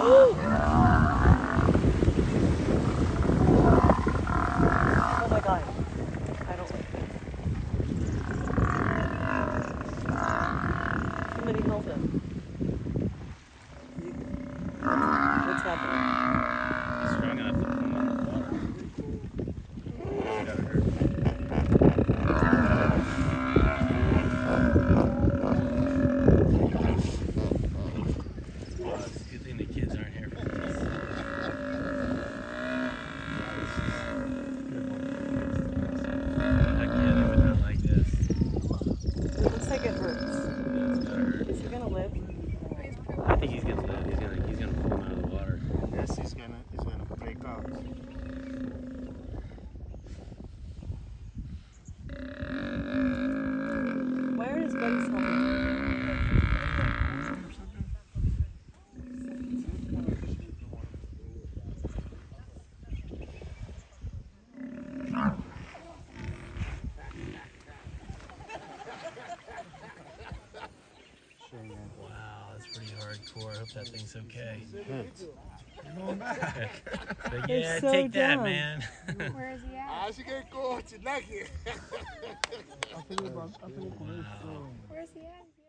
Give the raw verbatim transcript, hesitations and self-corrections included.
my god. I don't like this. Somebody help him. What's happening? He's strong enough to pull him out of the water. It's gotta hurt. Well, it's a good thing the kids aren't here for this. Heck yeah, they would not like this. It looks like it hurts. It's gotta hurt. Is he gonna live? I think he's gonna live. He's gonna he's gonna pull him out of the water. Yes, he's gonna he's gonna break out. Why are his buddies helping? Wow, that's pretty hardcore. I hope that thing's okay. Good. You're going back. But They're yeah, so take that, dumb. man. Where is he at? I should get caught. You like it. Where's he at?